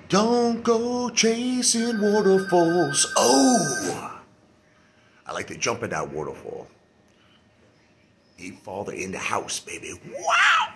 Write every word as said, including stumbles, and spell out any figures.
Don't go chasing waterfalls. Oh! I like to jump in that waterfall. Apefather in the house, baby. Wow!